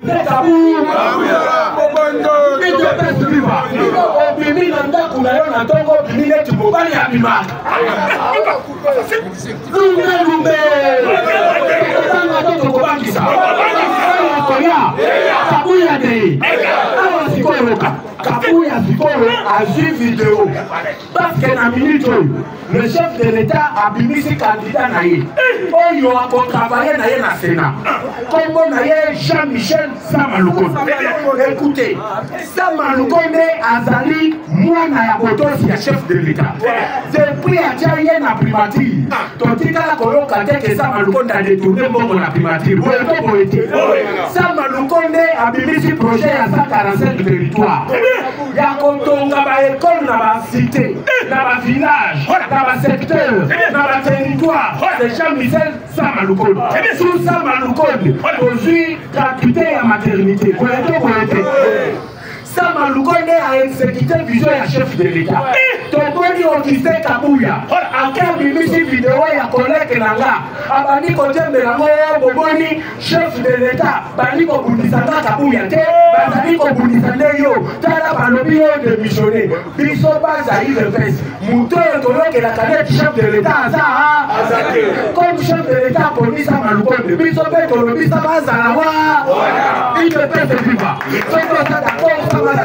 c'est tabou. UDPS viva. Obimi na ndako na yo na tongo obimi neti mobali ya bima. Lumbe. Tanga toto kobangisa. Kabuya de. Awa sikoyo ka. Kabuya sikoyo azui vidéo. Parce que na minute le chef de l'État a bimisi candidat na ye. Oyo a travaillé na ye na Sénat. Kombo na ye Jean-Michel Samalukonde. Écoutez, Samalukonde azali mwana ya botosi ya chef de l'État. Depuis atia ye na primature. Totika koyoka teke Samalukonde a détourné mbongo na primature. Boyeto boyete. Samalukonde a bimisi projet ya 145 territoire. Ya kotonga ba école na ba cité, na ba village, na ba secteur, na ba territoire. C'est Jean-Michel Samalukonde. Sous Samalukonde, aujourd'hui gratuité à maternité. Samalukonde a exécuté vision ya chef de l'État. Toboni Augustin Kabuya. Aka bimisi vidéo ya collègue nanga. Abani kotembe na moyo boboni chef de l'État. Bani ko bundisanga Kabuya te. Bani ko bundisande yo. Tala balobi yo démissionné. Biso baza ile pesa. Muto toloke la canette chef de l'État ça. Comme chef de l'État poni Samalukonde. Biso pe tolobi ça baza la wa. Il peut être vivant. Soyez ça d'accord. La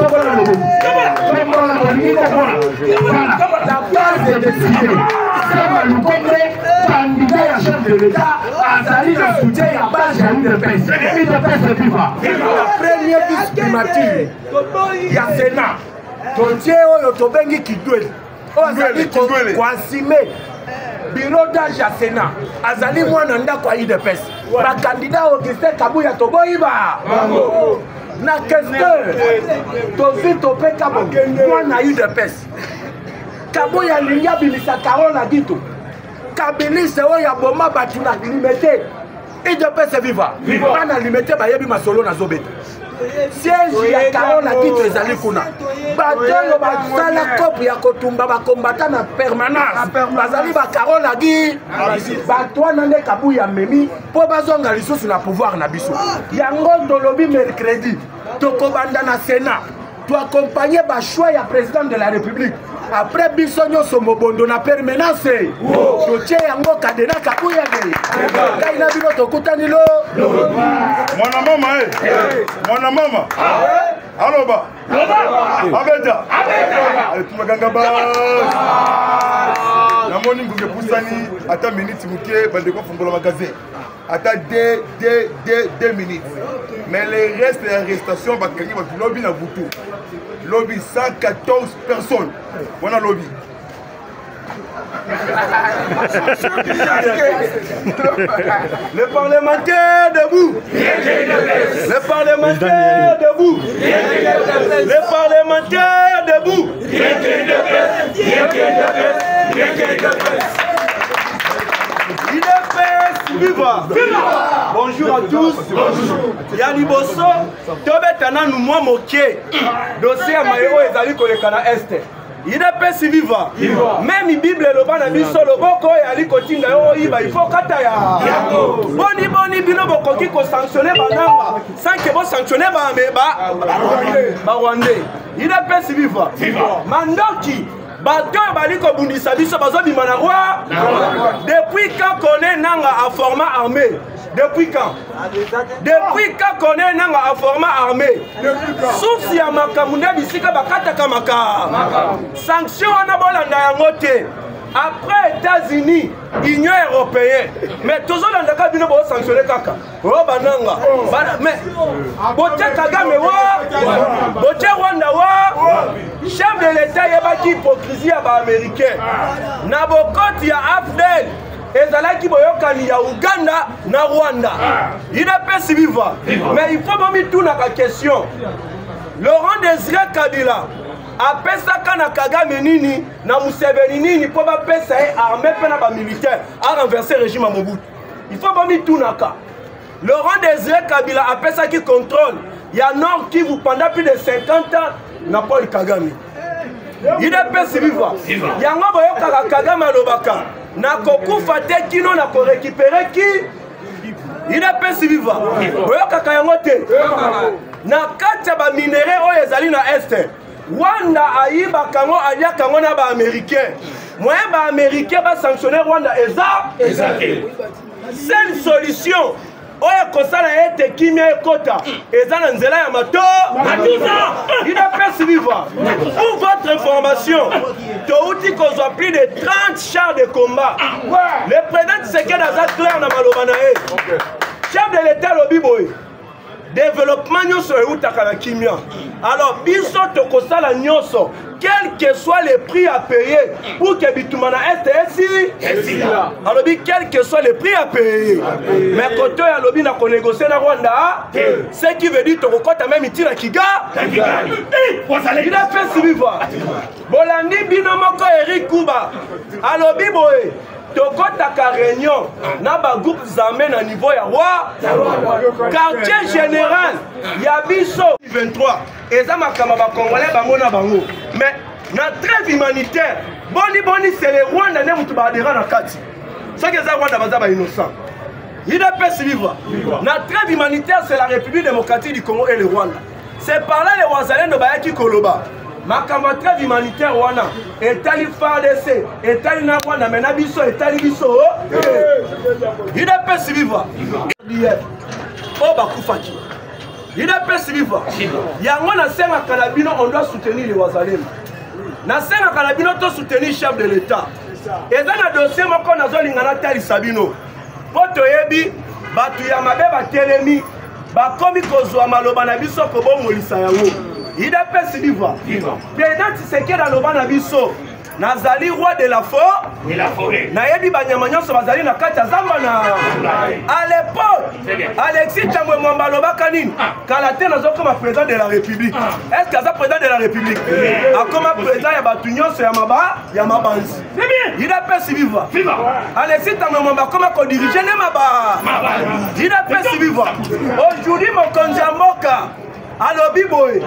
base est décidée. Samalukonde, candidat à chef de l'État, a sali le soutien à base de l'UDPS. L'UDPS est vivant. La première vice-primature, il y a Sénat. Tontier Oyotobengi Kidwele. Ozali Kwasime. Bureau d'âge à Sénat. Azali Mwananda kwa UDPS. La candidat Augustin Kabuya Toboiba. Na questeur tozi topé kabo moi na UDPS Kabuya linya bilisa Carola Gito Kabilisa oya boma batu na limité UDPS viva bana limité bayebi masolo na zobeta siège ya Carola Gito ezali kuna batelo basala kopi ya kotumba bakombata na permanence bazali ba Carola Gi batwana nde Kabuya memi po bazonga lisusu na pouvoir na biso yango tolobi mercredi tokobanda na Sénat to accompagner ba choix ya président de la République après biso nyonso mobondo na permanence totie yango kadena Kabuya de kai na bino tokutani lo mwana mama aloba abeta tumaganga ba namoni nguke pusani ata minute muke bande ko fungola magasin ata 2 minutes mais le reste de l'arrestation va gagner votre lobby na butu lobby 114 personnes voilà lobby le parlementaire debout. Le parlementaire debout. Le parlementaire debout. UDPS viva. Bonjour à tous. Yani Bosso, tobetana nous moi moké. Dossier à Mayo ezali kolekana este. UDPS viva. Même Bible le bana biso loboko yali kotinga yo iba il faut kata ya. Boni bino bokoki ko sanctionner bananga sans que bo sanctionner ba Rwandais. UDPS viva. Mandoki bato baliko bundisa biso bazobi manarwa. Depuis quand connaît nanga à format armé? Depuis quand? Depuis quand connaît nanga à format armé? Sauf si ya makamunda bisika bakata kamaka. Sanction na bolanda yango te. Après États-Unis, Union européenne, mais toujours dans le cas de nous sanctionner kaka. Oh bananga. Mais Boté Kagame wa, Boté Rwanda wa, chef de l'État yabaki hypocrisie à ba américain. Nabokoti ya Afdel. Ezalaki boyokani ya Uganda na Rwanda. UDPS viva. Mais il faut me tourner la question. Laurent Désiré Kabila apesaka na Kagame nini na Museveni nini po ba pesa armée pena ba militaire a renverser régime à Mobutu. Il faut me tourner ka. Laurent Désiré Kabila apesaki contrôle ya Nord Kivu pendant plus de 50 ans na Paul Kagame. UDPS viva. Yango boyokaka Kagame alobaka na kokufa te kino na ko récupérer ki idepesi viva oyokaka yango te na kati ya baminere oyo ezali na este Rwanda ayibaka yango aliaka yango na baaméricain moyen baaméricain basanctionne Rwanda eza seule solution oyo kosala ete kimia ekota eza na nzela ya mato idepesi viva. Pour votre information touti kozwa plus de 30 chars de combat. Le président Tshisekedi aza clair na maloba na ye chef de l'état lobi boye développement nyonso eutaka na kimia. Alors biso tokosala nyonso quel que soit le prix à payer pour que bituma na este alors quel que soit le prix à payer mais koto ya lobi na konégocier na Rwanda ce qui veut dire tokokota même itira kiga il a fait suivre bolandi bino moko Eric Kuba alobi boye tokotaka réunion na ba groupe armé na niveau ya roi quartier général ya biso 23 eza makamba ba congolais bango na bango mais na trêve humanitaire boni c'est le Rwanda ne mutu ba adhérent na kati ce que za Rwanda baza ba innocent il a pas suivre na trêve humanitaire c'est la République démocratique du Congo et le Rwanda c'est par là les wazalendo ba yaki koloba makamba trêve humanitaire wana etali FARDC etali na Rwanda mais na biso etali biso il a pas suivre o bakufaki il a pas suivre yango na senga kalabino on doit soutenir les wazalendo na senga kalabino to soutenir chef de l'état eza na dossier moko nazolingana tali sabino poto yebi batu ya mabe batelemi bakomi kozwa maloba na biso kobongolisa yango idepesi viva président Tshisekedi aloba na biso nazali roi de la forêt nayebi banyama nyonso bazali na kati ya zamba na à l'époque Alexis Tambwe Mwamba alobaka nini kala te nazokoma président de la République est-ce que aza président de la République akoma président ya batu nyonso ya mabanzi idepesi viva Alexis Tambwe Mwamba akoma kodirige ne idepesi viva aujourd'hui mokonzi ya mboka alobi boye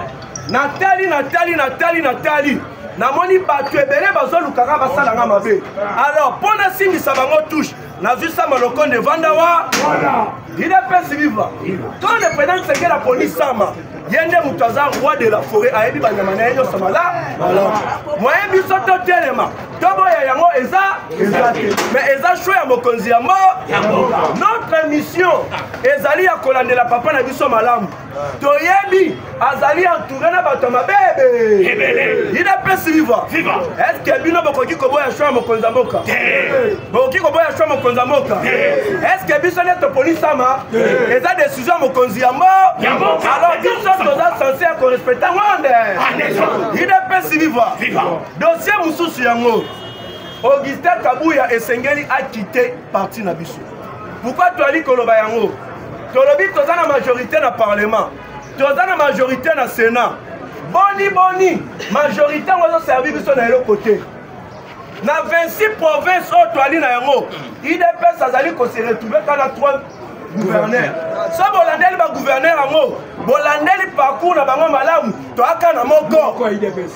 Nathalie namoni batu ebele bazolukaka basalanga mabe alors pona simbisa bango touche nazwi sa maloko de vandawa idepesi viva quand le président Tshisekedi la police sama yende mutu aza roi de la forêt ayebi banyama na ye nyonso moyen biso totelema toboya yango eza te mais eza choix ya mokonzi ya notre mission ezali ya kolandela papa na biso malamu toyebi azali entouré na bato mabebe idepesi viva est-ce que bino bokoki koboya choix ya mokonzi ya mboka bokoki koboya choix ya mokonzi ya mboka est-ce que biso neto police sama eza décision ya mokonzi ya mboka alors biso toza censé ya korespecta ngonde idepesi viva dossier mosusu yango Augustin Kabuya esengeli a quitté parti na biso pourquoi toali koloba yango tolobi toza na majorité na parlement toza na majorité na sénat boni majorité ngozo servi biso na elo côté na 26 provinces oyo toali na yango idps azali kose retrouver kana 3 gouverneurs so bolandeli bagouverneur yango bolandeli parcours na bango malamu toaka na moko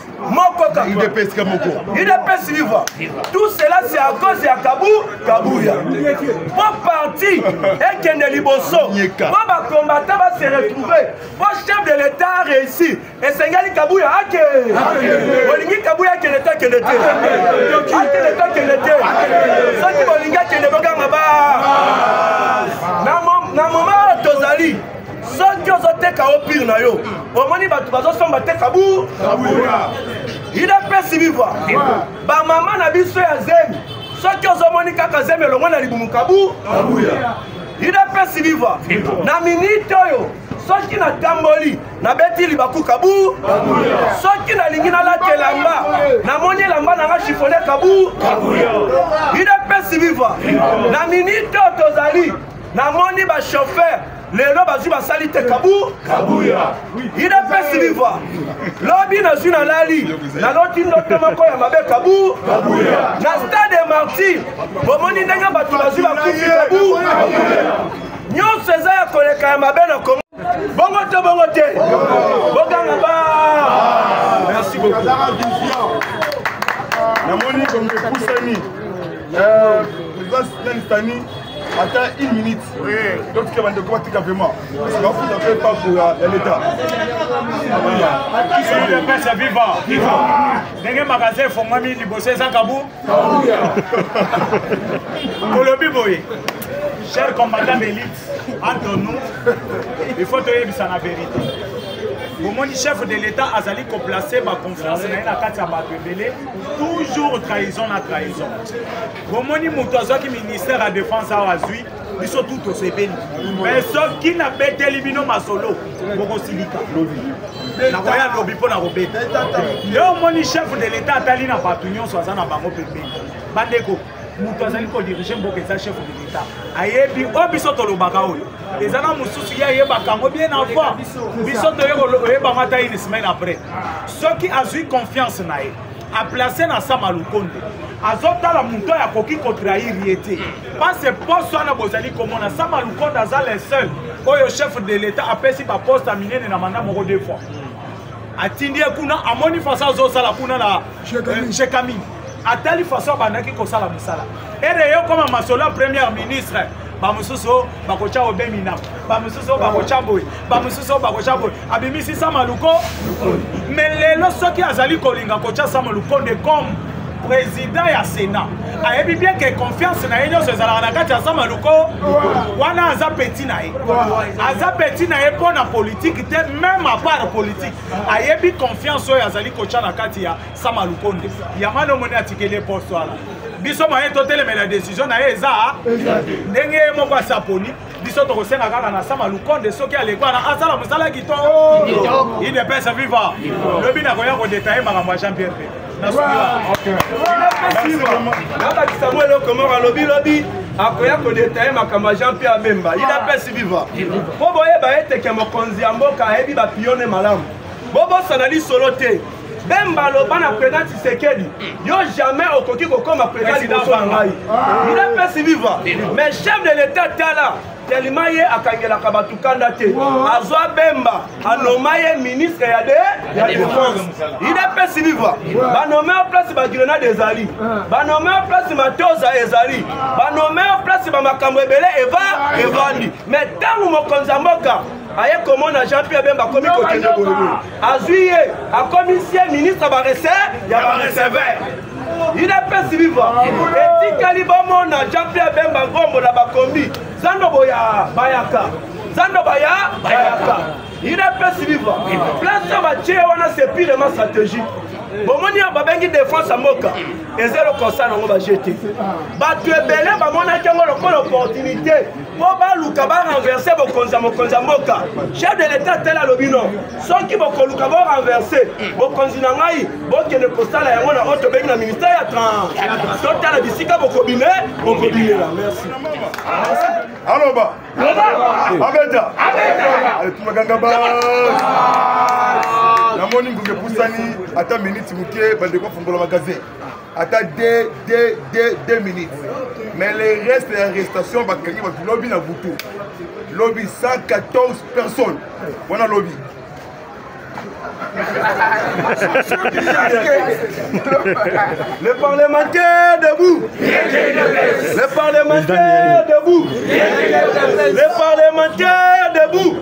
idps viva tout cela c'est à cause ya Kabuya pour parti ekende liboso pour bacombattant va se retrouver pour chef de l'état a réussi esengeli Kabuya olingi Kabuya akende te akende te soki bolingi akende bokanga na moment tozali soki ozoteka o pire na yo omoni bato bazosomba te Kabuya idepesi viva bamama na biso ya zemi soki ozomoni kaka zemi elongo na libumu Kabuya idepesi viva na minute oyo soki natamboli nabeti libaku Kabuya soki nalingi nalata elamba namoni elamba nanga chifone Kabuya idepesi viva na minute oyo tozali namoni bachauffeur lelo bazwi basali te Kabuya idepesi viva lobi nazwi nalali naloti ndoto moko ya mabe Kabuya na stade Martyr bomoni ndenge bato bazwi bakufi Kabuya nyonso eza ya koleka ya mabe na Kongo bongo te boganga merci beaucoup namoni comme epusani président Tani Attends une minute. Donc tu vas devoir te vraiment. Parce que vous n'avez pas pour l'État. Qui sont les pères vivants? N'est-ce pas magasin faut moi mis du bossé sans cabou? Pour le biboy. Chers combattants d'élite, entre nous, il faut te dire la vérité. Pour mon chef de l'État, Azali ko placé ma confiance dans la carte à Babélé, toujours trahison à trahison. Pour mon moutozo qui ministère de la Défense à Azui, ils sont tous au CBN. Mais ceux qui n'a pas été éliminé ma solo, pour Silika. Na roya lobby pour la robé. Le mon chef de l'État Atali na Batunion soit na bango pépé. Bandeko. Mutu azali ko diriger mboka eza chef de l'État. Ayebi obiso to lobaka oyo. Ezana mususu ya yebaka ngo bien avant. Biso to yeba mata une semaine après. Ceux qui a eu confiance na ye a placé na Sama Lukonde. Azota la muto ya koki ko trahir yete. Parce que poste na bozali komona Sama Lukonde azal le seul oyo chef de l'État a pesi ba poste à minene na manda moko deux fois. Atindi kuna amoni fasa zo sala kuna na Chekami. À telle façon, bandaki ko sala musala. Et d'ailleurs, comme Masola premier ministre, bamususo bakocha obemina, bamususo bakocha boy, bamususo bakocha boy. Abimisi Samaluko. Mais les lorsque qui azali kolinga kocha Samaluko de comme président ya Sénat. Ayebi bien que confiance na yenyo se zala na kati ya Samaluko. Wana aza petit na ye. Aza petit na ye pour na politique, même à part politique. Ayebi confiance oyo azali kocha na kati ya Samaluko. Yamano moni atikele poste wala. Biso moyen totele mais la décision na ye eza ndenge moko asaponi. Biso to kosenga kaka na Samaluko de soki alekwa na asala musala kito. Il ne peut se vivre. Le bina koya ko détailler makambo Jean-Pierre. Samuel Okomora lobby akoya ko détailler makambo Jean-Pierre Bemba. Il a pas si vivant. Po boye ba ete ke mokonzi ya mboka ebi ba pione malamu. Bobo sanali solote. Bemba loba na président Tshisekedi. Yo jamais okoki ko comme président Bangai. Il a pas si vivant. Mais chef de l'État tala tellement ye akangela kabatukanda te. Azwa Bemba anomaye ministre ya défense. Il a pas si vivant. Ba nommé en place ba grenade ezali. Ba nommé en place matoza ezali. Ba nommé en place ba makambo ebele evandi. Mais tangu mokonza mboka aye komona Jean-Pierre Bemba komi kokende bololo. Azuye a commissaire ministre ba recevoir. Il a pas si vivant. Et tikali bomona Jean-Pierre Bemba ngombo na bakombi. Zando boya bayaka. Zando bayaka. Il a pas si vivant. Place ba tché wana c'est pire ma stratégie. Bomoni babengi défense à Moka. Et zéro concert on va jeter. Ba tu ebele ba mona kango l'opportunité. Pour ba luka ba renverser bokonza Moka. Chef de l'État tel à lobino. Ceux qui boko luka ba renverser bokonzi na ngai bokene kosala yango na auto bengi na ministère ya total la bisika bokobine là. Merci. Allô ba. Abeta. Allez tout maganga ba. La moni nguke pusani ata minute muke bande ko fongola magasin. Ata 2 minutes. Mais le reste de l'arrestation va gagner votre lobby na Boutou. Lobby 114 personnes. Voilà lobby. Le parlementaire debout. Le parlementaire debout. Le parlementaire debout.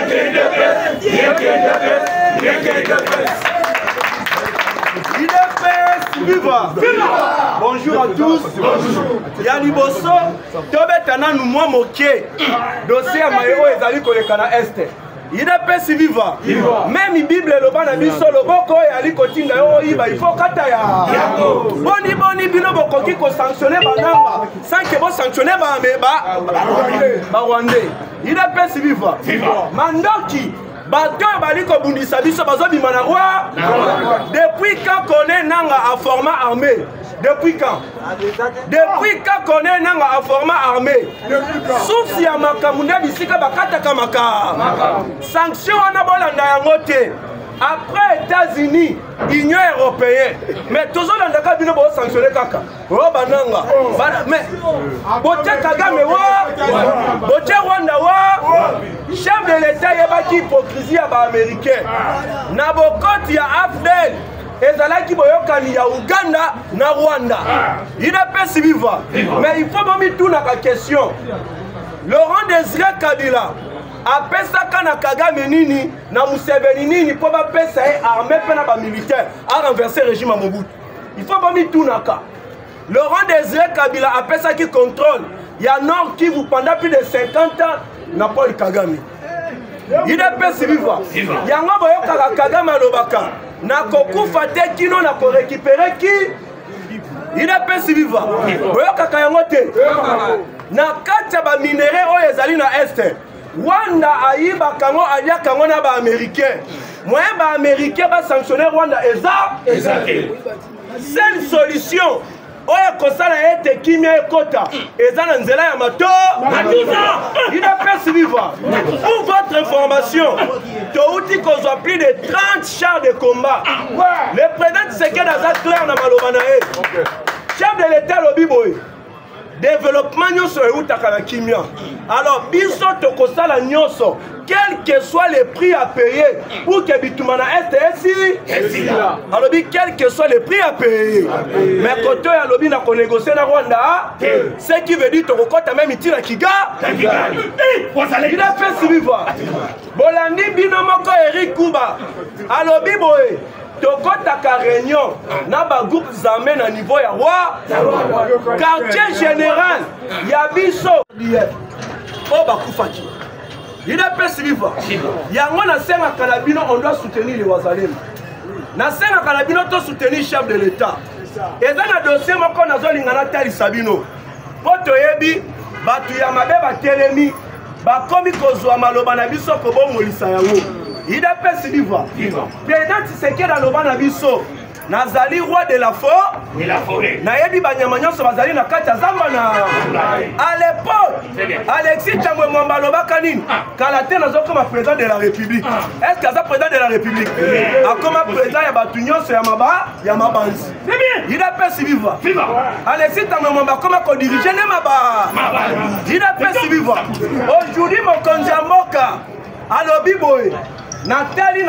Bonjour à tous. Yanni Bosso, Tobetana nous moi moqué. Dossier à Mayo ezali kolekana este. Il est pas si vivant. Même la Bible le ban biso le boko ali kotinga yo iba il faut kata ya. Boni bino boko ki ko sanctionner bananga sans que bo sanctionner ba Rwandais. Il est pas si vivant. Mandoki bato bali ko bundisa biso bazo bimana roi. Depuis quand connaît nanga a format armé? Depuis quand? Depuis quand connaît nanga a format armé? Sauf si ya makamunda bisika bakata kamaka. Sanction na bolanda yango te. Après États-Unis, Union européenne, mais toujours dans le cas bino bo sanctionner kaka. Oh bananga. Mais bote Kagame wa, bote Rwanda wa, chef de l'État yeba ki hypocrisie ya ba américain. Na bokoti ya Afdel. ezalaki boyokani ya Uganda na Rwanda. UDPS viva. Mais il faut me tourner la question. Laurent Désiré Kabila apesaka na Kagame nini na Museveni nini po ba pesa armée pe na ba militaire a renverser régime à Mobutu. Il faut me tourner ka. Laurent Désiré Kabila apesaki contrôle ya Nord Kivu pendant plus de 50 ans na Paul Kagame. UDPS viva. Yango boyoka Kagame alobaka na kokufa te kino na ko récupérer ki UDPS viva. Boyoka kayango te. Na kati ya ba minéraux oyo ezali na Est. Rwanda ayiba kango alia kango na ba américain. Moyen ba américain ba sanctionner Rwanda ezake. Seule solution oyo kosala ete kimia ekota eza na nzela ya mato UDPS viva. Pour votre information, touti kozwa plus de 30 chars de combat. Le président Tshisekedi aza clair na maloba na ye. Chef de l'état lobi boy. Développement nyonso eutaka na kimia. Alors biso tokosala nyonso quel que soit le prix à payer pour que bituma na STS. Alors quel que soit le prix à payer. Mais koto ya lobi na ko négocier na Rwanda, ce qui veut dire tokokota même itira Kigali. Il a fait suivre. Bolandi bino moko Eric Kuba. Alobi boy. Tokotaka réunion na ba groupe armé na niveau ya roi quartier général ya biso o bakufaki UDPS viva yango na senga kalabino on doit soutenir les wazalem na senga kalabino to soutenir chef de l'état eza na dossier moko nazolinga na tali sabino poto yebi batu ya mabe batelemi bakomi kozwa maloba na biso ko bomolisa yango UDPS viva. Président Tshisekedi aloba na biso nazali roi de la forêt. Na yebi banyama nyonso bazali na kati ya zamba na. À l'époque, Alexis Tambwe Mwamba alobaka nini? Kala te nazokoma président de la République. Est-ce que aza président de la République? Akoma président ya batu nyonso ya mabanzi. C'est bien. UDPS viva. Alexis Tambwe Mwamba akoma ko diriger ne maba. UDPS viva. Aujourd'hui mokonzi ya mboka alobi boy. Natali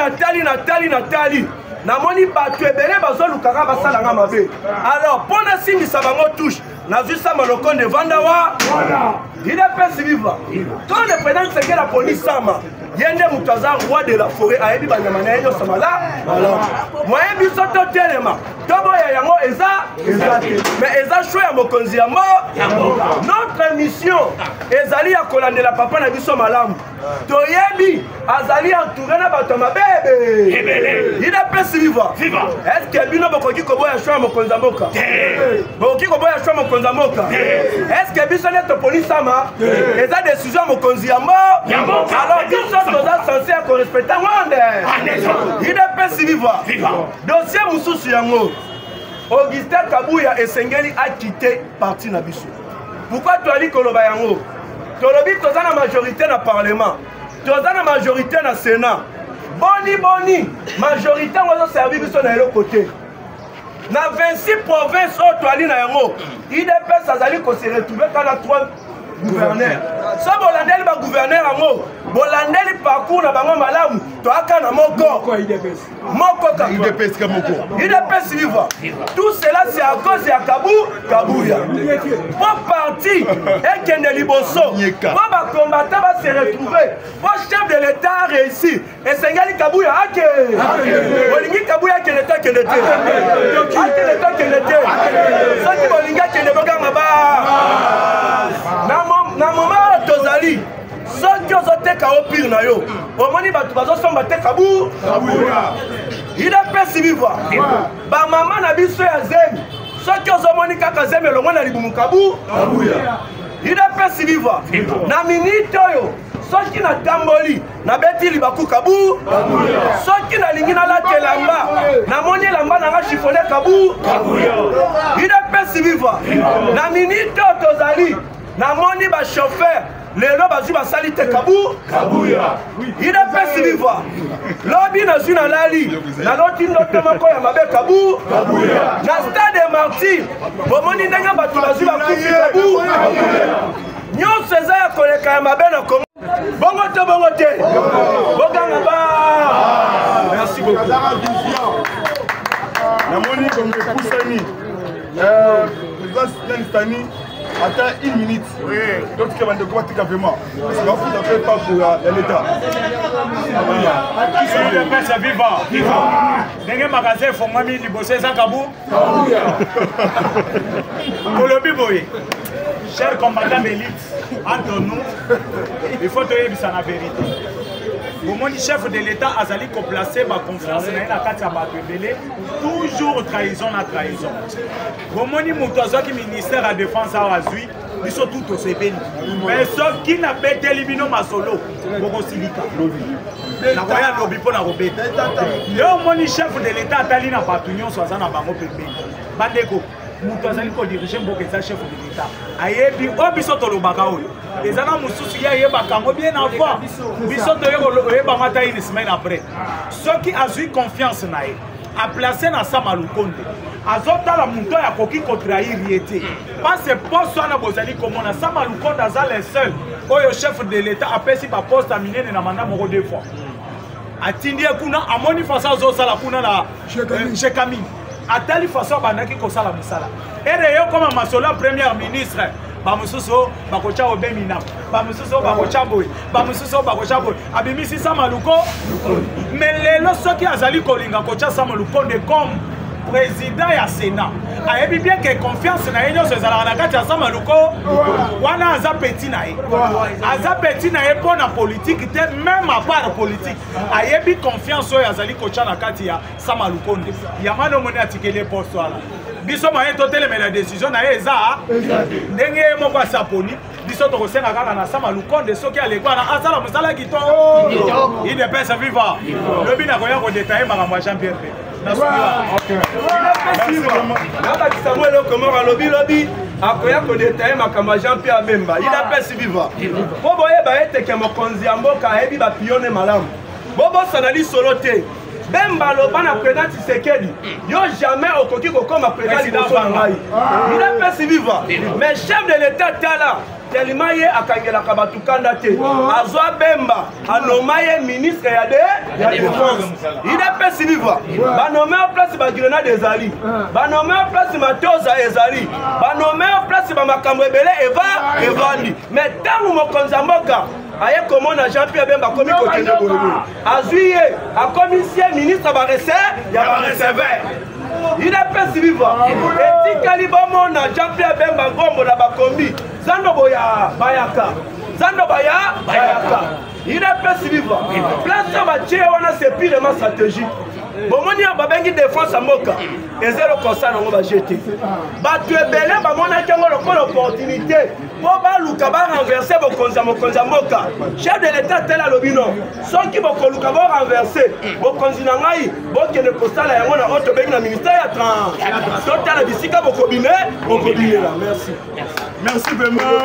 namoni batu ebele bazolukaka basalanga mabe. Alors pona simbisa bango touche nazwisa maloko de vandawa UDPS viva. Quand le président Tshisekedi la police sama yende mutaza roi de la forêt ayebi banyama na yenyo samala moyen biso to telema tobo ya yango eza mais eza choix ya mokonzi ya notre mission ezali ya kolandela papa na biso malamu toyebi azali entouré na bato mabebe UDPS viva. Est-ce que bino bokoki koboya choix ya mokonzi ya mboka bokoki koboya choix mokonzi ya mboka est-ce que biso neto police sama eza décision mokonzi ya mboka alors biso toza censé ya korespecta ngande UDPS viva. Dossier mususu yango Augustin Kabuya esengeli a quitté parti na biso. Pourquoi toali koloba yango? Tolobi toza na majorité na parlement, toza na majorité na sénat. Boni majorité ngozo servir biso na eloko côté. Na 26 provinces au toali na yango UDPS azali ko se retrouver kana 3 gouverneurs. So bolandeli ba gouverneur yango bolandeli parcours na bango malamu to aka na moko UDPS ka moko UDPS viva. Tout cela c'est à cause ya Kabuya. Pour parti et kende liboso pour ba combattant va se retrouver. Pour chef de l'état réussi et sengali Kabuya ake bolingi Kabuya ke l'état kende te ake l'état kende te so ki bolinga kende boganga ba na moment tozali soki ozoteka o pire na yo omoni bato bazosomba te Kabuya UDPS viva. Bamama na biso ya zemi soki ozomoni kaka zemi elongo na libumu Kabuya UDPS viva. Na minute oyo soki na tamboli na beti libaku Kabuya soki na lingi na late lamba na moni lamba na nga chifone Kabuya UDPS viva. Na minute oyo tozali na moni ba chauffeur lelo bazu basali te Kabuya UDPS viva. Lobi na zuna lali na loti ndoto moko ya mabe Kabuya na stade Martyr bomoni ndenge bato bazu bakufi Kabuya nyonso eza ya koleka ya mabe na Kongo bongo te boganga ba. Merci beaucoup. songe kusani président Stani attends 1 minute donc que bande quoi tika vraiment parce que vous n'avez pas pour l'état qui le pèse vivant ndenge magasin fongami liboso ezakabu kolobi boye cher combattant d'élite entre nous il faut te yebisa na vérité bomoni chef de l'état azali koplace baconfiance na ye na kati ya bato ebele toujours trahison na trahison bomoni moto azwaki ministère ya défense awa azwi biso tu tosepeli mais soki nabeteli bino masolo bokosilika nakoya lobi mpo na kobeta ye omoni chef de l'état atali na bato nyonso aza na bango pembeni bandeko moto azali kodirige mboka eza chef de l'état ayebi oyo biso tolobaka oyo eza na mosusu ye ayebaka yango bien avant biso toyebanga ata une semaine après soki azwi confiance na ye aplace na Sama Lukonde azotala moto oyo akoki kotrahir ye te parce poste wana bozali komona Sama Lukonde aza le seul oyo chef de l'état apesi baposte minene na manda moko 2 fois atindi ye kuna amoni façon azosala kuna na chekamini atali façon abandaki kosala mosala ere yo koma masolo premier ministre bamosusu bakocha obemina bamosusu bakocha boy bamosusu bakocha boy abimisi Sama Lukonde mais lelo soki azali kolinga kocha Sama Lukonde comme président ya Sénat ayebi bien que confiance na ye nyonso ezalaka na kati ya Sama Lukonde wana aza petit na ye mpo na politique te même à part politique ayebi confiance oyo azali kocha na kati ya Sama Lukonde yamani omoni atikeli poste wana biso maye totelemela décision na ye eza ndenge ye moko asaponi biso tokosenga kaka na Sama Lukonde soki alekwana asala mosala kitoko ine pesa viva lobi nakoya kodetaye makambo ya Jean-Pierre Samuel Okomora lobi akoya kodetaye makambo ya Jean-Pierre Bemba il apesi viva po boyeba ete ke mokonzi ya mboka ayebi bapiyone malamu bobosanali solo te Bemba loba na président Tshisekedi yo jamais okoki kokoma président Bangai il apesi viva mais chef de l'état tala tellement ye akangelaka batukanda te azwa Bemba anoma ye ministre ya défense il apesi viva banome en place ba grenade ezali banome en place matoza ezali banome en place ba makambo ebele evandi mais tangu mokonzi ya mboka aye komona Jean-Pierre Bemba komi kokende boye azwi ye akomisie ministre ba receveur il apesi viva etikali bomona Jean-Pierre Bemba ngombo na bakombi zando boya bayaka il apesi viva place batie wana c'est pirement stratégique bomoni ya babengi défense ya mboka ezelo kosa nango bajete bato ebele bamonaki yango lokola opportunité po baluka barenverse mokonzi ya mboka chef de l'état tel alobi no soki bokoluka borenverse bokonzi na ngai bokende kosala yango na oyo tobengi na ministère ya totala bisika bokobimela merci vraiment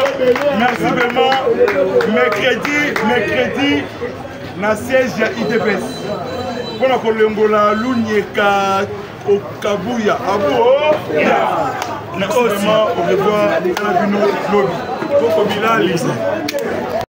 mercredi na siège ya IDPS pona kolengola lunyeka okabuya abo merci vraiment au revoir na bino lobi ko bilali